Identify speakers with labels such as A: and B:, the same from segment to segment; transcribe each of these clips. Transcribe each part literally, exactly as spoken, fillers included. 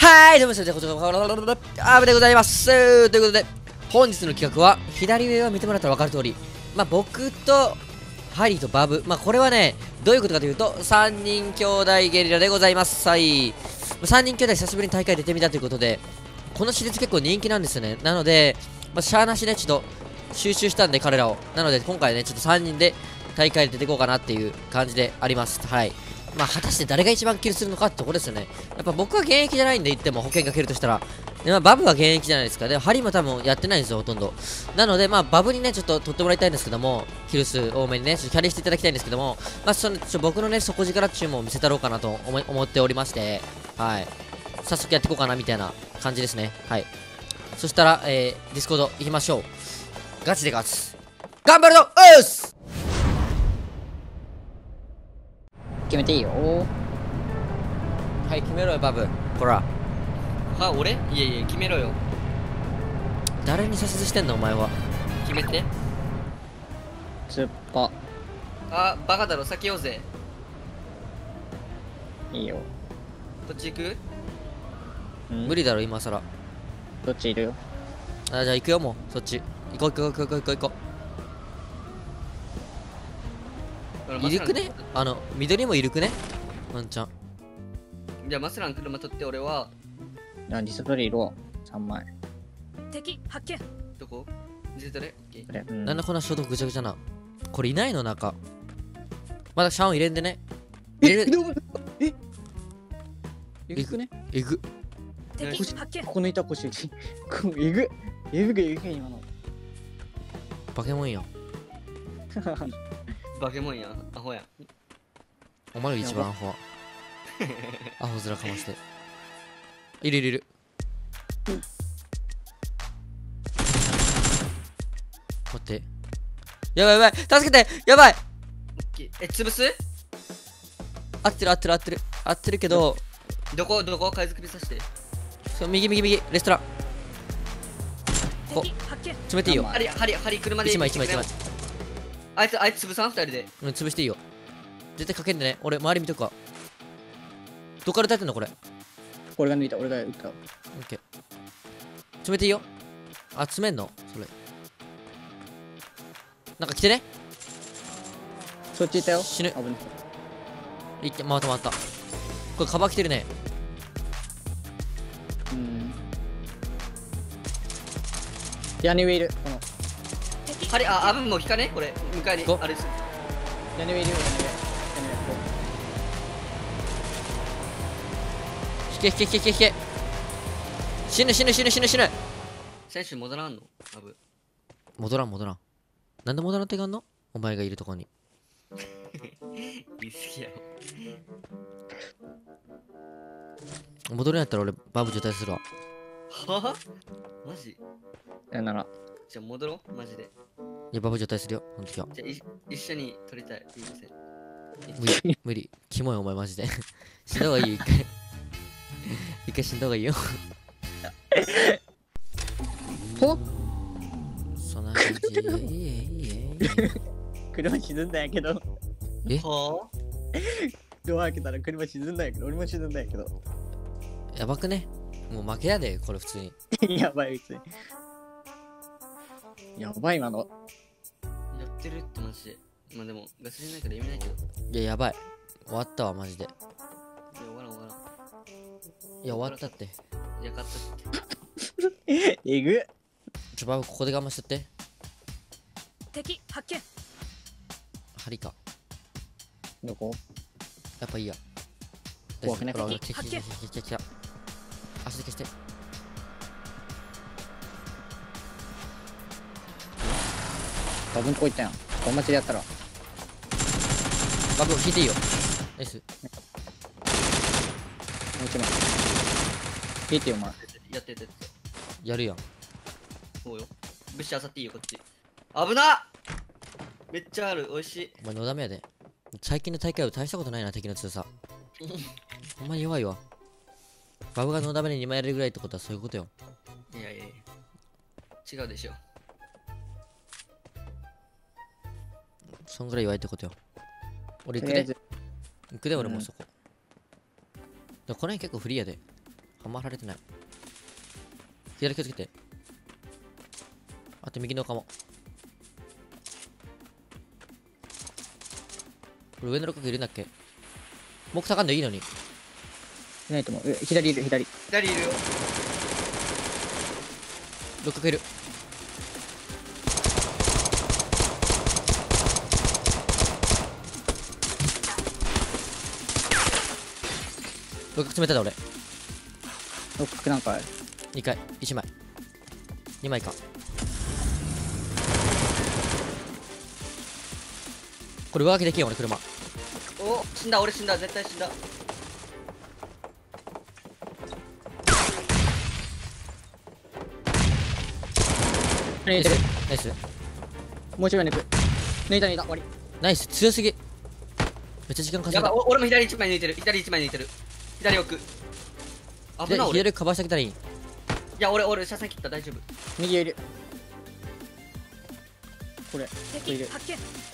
A: はい、どうもみなさん、こちらこそ、アブでございます。ということで、本日の企画は、左上を見てもらったら分かる通り、まあ、僕と、ハリーとバブ。まあ、これはね、どういうことかというと、さんにん兄弟ゲリラでございます。はい。さんにん兄弟久しぶりに大会出てみたということで、このシリーズ結構人気なんですよね。なので、まあ、しゃーなしね、ちょっと、収集したんで、彼らを。なので、今回ね、ちょっとさんにんで大会で出ていこうかなっていう感じであります。はい。まあ、果たして誰が一番キルするのかってところですよね。やっぱ僕は現役じゃないんで言っても保険かけるとしたら、でまあ、バブは現役じゃないですか。で、ハリーも多分やってないんですよ、ほとんど。なので、まあ、バブにね、ちょっと取ってもらいたいんですけども、キル数多めにね、ちょっとキャリーしていただきたいんですけども、まあ、その、ちょ僕のね、底力注文を見せたろうかなと思い思っておりまして、はい。早速やっていこうかな、みたいな感じですね。はい。そしたら、えー、ディスコード行きましょう。ガチで勝つ。頑張るぞうっす
B: 決めていいよ。
A: はい、決めろよ、バブ。ほら。
C: あ、俺いえいえ、決めろよ。
A: 誰に左折してんの、お前は。
C: 決めて。
B: スッパ。
C: あ、バカだろ、避けようぜ。
B: いいよ。
C: どっち行く？
B: うん
A: 無理だろ、今更。
B: どっちいるよ。
A: あ、じゃあ行くよ、もう。そっち。行こう行こう行こう行こう行こう。いるくねあの、緑もいるくねワンちゃん。
C: じゃあマスラン車取って、俺は
B: あ、ディスプレイいるわ。さんまい。
D: 敵発見。
C: どこ？見せてれ？オッケー。
B: これ、うん、
A: なんでこんな消毒ぐちゃぐちゃな。これいないの中。まだシャワー入れんでね。
B: え
A: 入れる。
B: ええぐくね
A: えぐ。
D: 敵発見。
B: ここの板腰打ち。こえぐえぐくえぐく今の。
A: バケモンやん。
C: バケモンやん、アホやん。
A: お前が一番アホ。アホ面かまして。いるいるいる。待って。やばいやばい助けてやばい
C: オッケー。え、潰す？
A: 合ってる合ってる合ってる合ってるけど、
C: どこどこ海賊首さして。
A: そう右右右レストラン。こ
D: 敵発見。
A: 詰めていいよ。
C: ハリ、ハリ、ハリ、車で。
A: 一枚一枚一枚。
C: あいつ、あいつ潰さん二人で。
A: うん、潰していいよ。絶対かけんでね。俺周り見とくわ。どっから立ってんのこれ。
B: 俺が抜いた、俺が打った。
A: オッケー。詰めていいよ。あ、詰めんのそれ。なんか来てね。
B: そっち行ったよ。
A: 死ぬ。
B: 危ない。
A: いって回った回った。これカバー来てるね。
B: うん屋根上いる。この
D: 敵
C: ハリ、あ、アブも引かねこれ。向かいに
A: ご
C: あれです。
B: 屋根上いるよ。屋根上屋
A: 引け引け引け引け引け。死ぬ死ぬ死ぬ死ぬ死ぬ。
C: 選手戻らんのアブ。
A: 戻らん戻らん。なんで戻らんってかんのお前がいるとこに。
C: 言い過ぎやろ。
A: 戻るんやったら俺バブ除隊するわ。
C: はぁマジ？
B: 上やなら。
C: じゃあ戻ろうマジで。
A: いやバブ除隊するよ。ほんときは。
C: じゃあい一緒に撮りたい。すいません。
A: 無理無理。キモいお前マジで。死んだ方がいいよ一回。一回死んだ方がいいよ。
B: ほっ
A: そんな感じ。いえいえいえ。
B: 車沈んだんやけど。
A: え
C: は
B: ドア開けたら車沈んだんやけど、俺も沈んだんやけど。
A: やばくねもう負けやでこれ普通に。
B: やばい、別に。やばい、今の。
C: ぁやってるってマジで。まあでもガソリンないから意味ないけど。い
A: いややばい。終わったわマジで。
C: や終わらん終わらん。
A: いや終わったって。
C: いや勝ったって。
B: えぐ
A: ちょバブここで我慢しとって。
D: 敵発見。
A: 針か。
B: どこ
A: やっぱいいや。
B: 怖くない
A: ほら俺
D: 発見
A: 来た来た来た来た。足で消して。
B: 多分ここ行ったやん。この町でやったら。
A: バブ引いていいよ。ナイス。
B: もう一枚。引いてよ、お前。
C: やってやってやって。
A: やるやん。
C: そうよ。物資あさっていいよこっち。危なっめっちゃある。おいしい。
A: お前のダメやで。最近の大会は大したことないな敵の強さ。ほんまに弱いわ。バブがのダメににまいやれるぐらいってことはそういうことよ。
C: いやいやいや。違うでしょ。
A: そんぐらい弱いってことよ。俺行くで。
B: とりあえず、
A: 行くで俺もそこ。でこの辺結構フリーやで。 あんまられてない。左気をつけて。あと右のかも。これ上の六角いるんだっけ？目下がんのいいのに。
B: いないと思う。え左いる、左。
C: 左いるよ。
A: 六角いる。六角詰めただ俺。
B: 六角なんかある。
A: にかい、いちまい。にまいか。これ上書きできんよ俺車。
C: お、死んだ、俺死んだ、絶対死んだ。
B: 抜いてる。
A: ナイス。
B: もう一枚抜く。抜いた抜いた。終わり。
A: ナイス、強すぎ。めっちゃ時間稼いだ。
C: やばい、お俺も左一枚抜いてる。左一枚抜いてる。左奥。危な
A: 左
C: 俺。い
A: 左カバーしてきたらいい。
C: や、俺、俺、車線切った、大丈夫。
B: 右いる。これ。これいる。
D: 敵発見。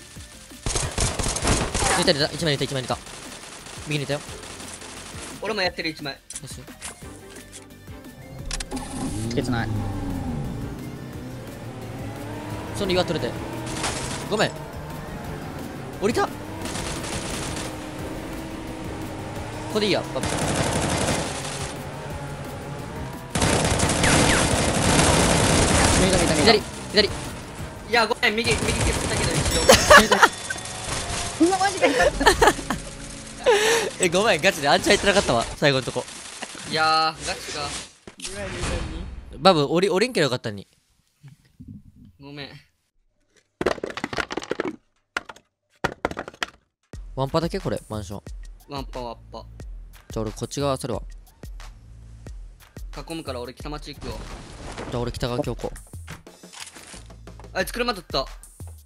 A: 抜いた抜いた、いちまい抜いた、いちまい抜いた。右抜いたよ。
C: 俺もやってる、一枚。
A: ナイス。
B: つけつない。
A: その岩取れて。ごめん。降りた。ここでいいや。バブ
B: 抜いた抜いた抜いた。
A: 左、左。
C: いや、ごめん、右、右切ったけど、一応。
B: うわマジか。
A: え、ごめん、ガチでアンチ入ってなかったわ、最後のとこ。
C: いやー、ガチか。
A: バブ、降り、降りんけどよかったのに。
C: ごめん。
A: ワンパだけこれ、マンション。
C: ワンパワッパ。
A: じゃあ俺こっち側それは。
C: 囲むから俺北町行くよ。
A: じゃあ俺北側強行。
C: あいつ車取った。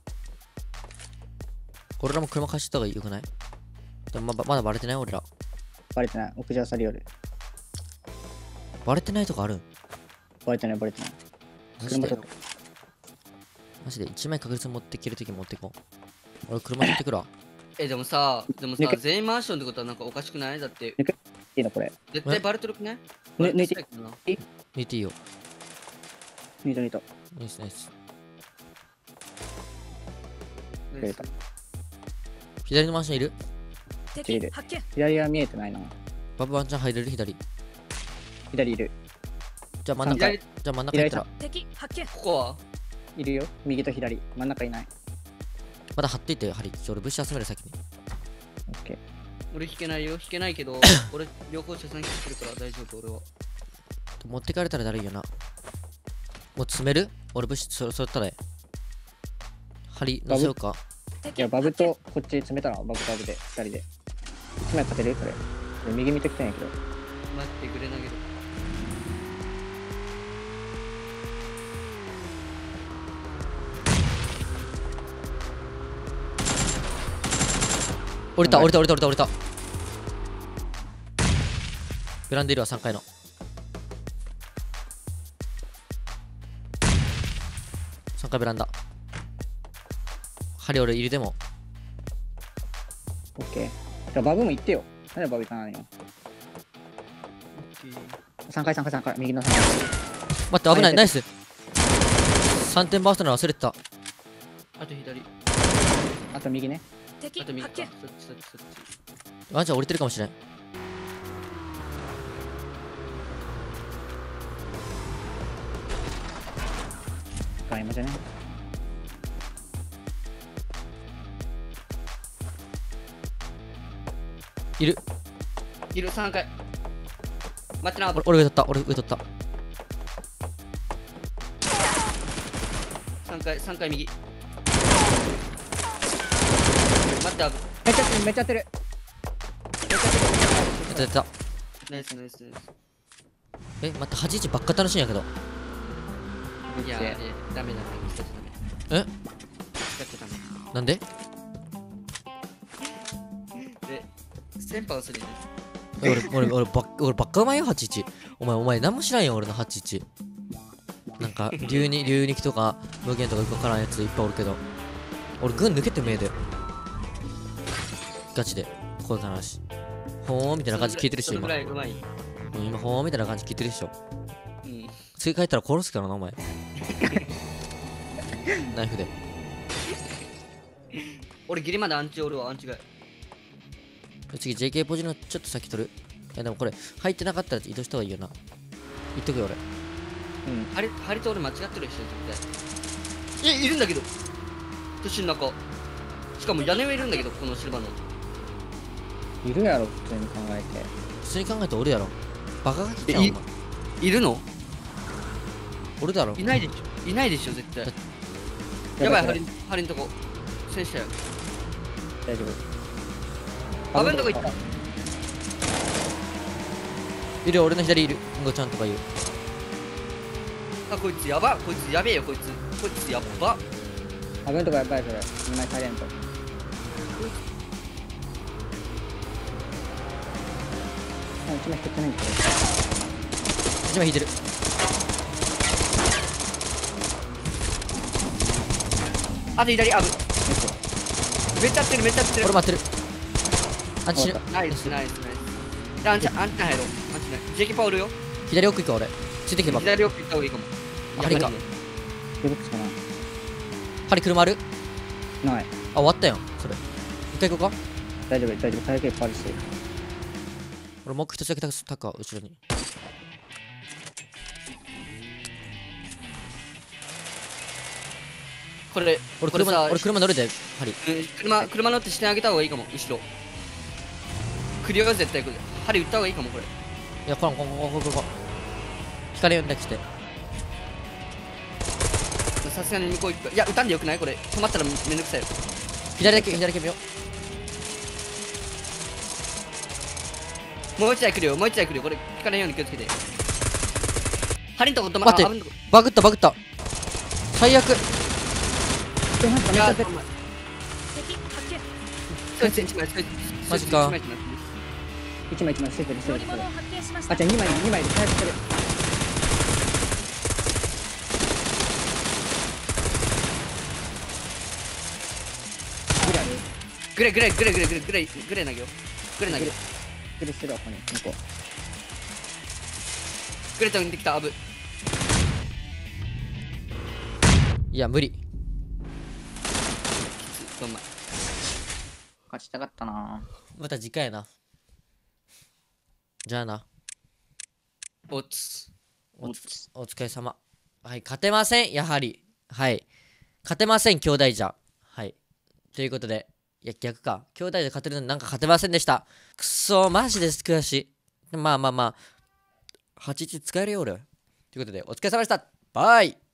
A: 俺らも車貸した方がよくない？でもままだバレてない俺ら。
B: バレてない。屋上去りよる。
A: バレてないとかあるん？
B: バレてないバレてない。
A: マジで
B: 車取っ
A: マジでいちまい確率持ってきるとき持ってこう。俺車取ってくるわ。
C: え、でもさ、でもさ
B: 抜け、
C: 全員マンションってことはなんかおかしくない？だって、
B: いいのこれ。
C: 絶対バレてるくない？
B: ね
C: バレ
B: 抜いて
C: たけどな。
A: 抜いていいよ。
B: 抜いた抜いた。
A: ナイスナイス。
B: 抜いた。
A: 左のマンションいる？
D: 敵発見。
B: 左は見えてないな。
A: バブワンちゃん入れる？左。
B: 左いる。
A: じゃあ真ん中。
C: 左、
A: じゃあ真ん中行ったら。
D: 敵発見。
C: ここはい
B: るよ。右と左。真ん中いない。
A: まだ張っていってよ、針。ちょ俺物資集める先に。
B: オッケー。
C: 俺引けないよ、引けないけど、俺両方車線切ってるから大丈夫、俺は。
A: 持ってかれたらだるいよな。もう詰める？俺物資そそったらええ。針乗せようか。
B: いや、バブとこっち詰めたの。バブとバブでふたりで。いちまい勝てるこれ。これ右見てきたんやけど。
C: 待ってくれ投げる。
A: 降りた降りた降りた降りた降りた。ベランダいるわ、さんかいの。さんかいベランダ。針俺いるでも。
B: オッケー。じゃあバブも行ってよ。なんでバブ行かないの？さんかいさんかいさんかい。右のさんかい。
A: 待って、危ない、
B: あ
A: ナイス。さんてんバーストなの忘れてた。
C: あと左。
B: あと右ね。
C: あと右か。
D: 敵発見。
C: そっちそっちそっち。
A: ワンちゃん降りてるかもしれん。
B: ガイマじゃね。
A: いる。
C: いる、さんかい。待ってな、
A: 俺俺上取った、俺上取った。
C: さんかい、さんかい右。待って、あぶ。
B: めっちゃやってるめっちゃやってる。
A: 出た出た。
C: ナイスナイスナイス。
A: え、待って、はちじゅういちばっか楽しいんやけど。
C: いや、いやダメダメ。使っちゃダメ。
A: え
C: 使っちゃダメ。
A: なんで？
C: で、先輩するね。
A: え俺、俺、俺、ばっ俺ばっかうまいよ、はちじゅういち。お前、お前、なんも知らんよ、俺のはちじゅういち。なんか、竜に、竜肉とか、無限とかよくわからんやついっぱいおるけど。俺、軍抜けてもええで。ガチで。こういう話。ほーんみたいな感じ聞いてるし、今
C: そのぐ。らいうまい。
A: もう今ほんまみたいな感じ切ってるでしょ。
C: うん
A: 次帰ったら殺すからなお前。ナイフで。
C: 俺ギリまでアンチおるわアンチが
A: 次 ジェーケー ポジのちょっと先取る。いやでもこれ入ってなかったら移動した方がいいよな。言っとくよ俺。
B: うん。
C: ハリハリと俺間違ってるでしょ絶対えいるんだけど年の中しかも屋根上いるんだけどこのシルバーの
B: いるやろ、普通に考えて。
A: 普通に考えておるやろ。バカガキちゃんお
C: えい
A: 前。
C: いるの
A: おるだろ。
C: いないでしょいないでしょ絶対やばいハリハリんとこ戦車や
B: 大丈夫。
C: バブんとこ行った
A: いるよ俺の左いる。んごちゃんとか言う。
C: あこいつやばこいつやべえよこいつこいつやっば
B: ハブんとこやっぱりそれ。にまいサイレント。あ、一枚引けてないんだけど。
A: 一枚引いてる。
C: あと左アブめっちゃ合ってるめっちゃ合ってる
A: 俺待ってる。あっち死ぬ。
C: ナイスナイスナイスでアンチアンチ入ろうアンチないジェキパおるよ
A: 左奥行くわ俺。ついてけば。
C: 左奥行った方がいいかも
A: ハリか
C: やばいね
B: デボックスかな。
A: 針車ある。
B: ない。
A: あ終わったよそれ。一回行こうか。
B: 大丈夫、大丈夫。体力いっぱいあるし。
A: 俺もう一つだけタッカー後ろに。
C: これ
A: 俺
C: これさ
A: 車俺車乗るで針。
C: うん車車乗ってしてあげた方がいいかも後ろクリアが絶対来る針打った方がいいかもこれ
A: いやこらんこらんこらんこらんこらん。光呼んできて。
C: さすがに向こう行くかいや打たんでよくないこれ止まったらめんどくさいよ
A: 左だけ左だけ見よ
C: もう一台来るよもう一台来るよこれ引かないように気をつけて針んとこ止ま
A: 待って
C: あ針んとこ
A: う。バグったバグった。最悪。
B: え、なんかめっ
C: いや
B: ちゃ出て
D: 敵発見。
C: そいつ一枚そいつ
A: マジか
C: そいつ一枚
B: 一枚一枚捨ててる、捨ててる。
D: 乗り物を発見しまし
B: あ、
D: た。
B: じゃあにまい、にまいで早く捨てる。グラル
C: グレーグレーグレーグレーグレーグレーグレー投げようグレー投げよう
B: グレしてるわ、ここに。向こ
C: グレー飛んできたアブ
A: いや無理。
C: どんま
B: う。勝ちたかったな。
A: また次回やな。じゃあな。
C: おつ
A: おつお疲れ様。はい勝てませんやはり。はい勝てません兄弟じゃ。はいということでいや逆か兄弟で勝てるのになんか勝てませんでした。くっそーマジです悔しい。まあまあまあはちいち使えるよ俺。ということでお疲れ様でした。バイ。